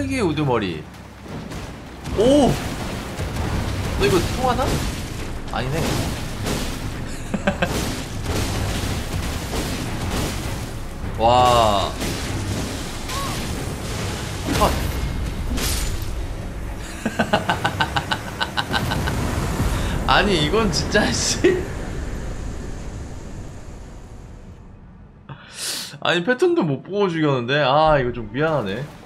빠르게 우두머리. 오! 너 이거 통하나? 아니네. 와. 컷. 아니 이건 진짜 씨. 아니 패턴도 못 보고 죽였는데 아 이거 좀 미안하네.